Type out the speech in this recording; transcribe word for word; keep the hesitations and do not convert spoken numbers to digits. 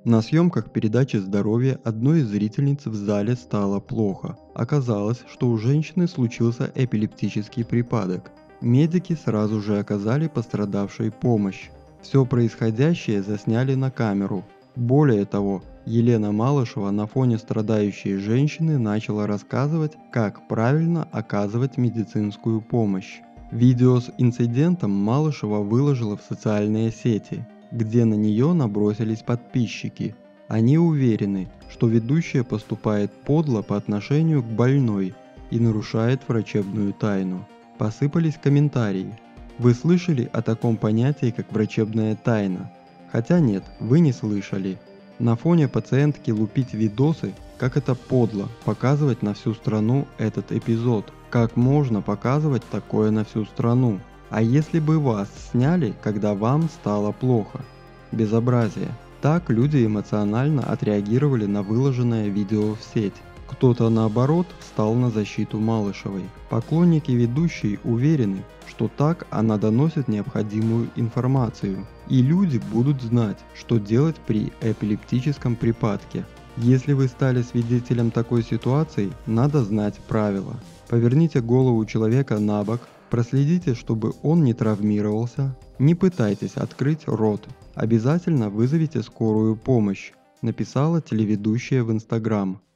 На съемках передачи «Здоровье» одной из зрительниц в зале стало плохо. Оказалось, что у женщины случился эпилептический припадок. Медики сразу же оказали пострадавшей помощь. Все происходящее засняли на камеру. Более того, Елена Малышева на фоне страдающей женщины начала рассказывать, как правильно оказывать медицинскую помощь. Видео с инцидентом Малышева выложила в социальные сети, где на нее набросились подписчики. Они уверены, что ведущая поступает подло по отношению к больной и нарушает врачебную тайну. Посыпались комментарии. Вы слышали о таком понятии, как врачебная тайна? Хотя нет, вы не слышали. На фоне пациентки лупить видосы, как это подло, показывать на всю страну этот эпизод. Как можно показывать такое на всю страну? А если бы вас сняли, когда вам стало плохо? Безобразие. Так люди эмоционально отреагировали на выложенное видео в сеть. Кто-то наоборот встал на защиту Малышевой. Поклонники ведущей уверены, что так она доносит необходимую информацию, и люди будут знать, что делать при эпилептическом припадке. Если вы стали свидетелем такой ситуации, надо знать правила. Поверните голову человека на бок, проследите, чтобы он не травмировался, не пытайтесь открыть рот, обязательно вызовите скорую помощь, написала телеведущая в Инстаграм.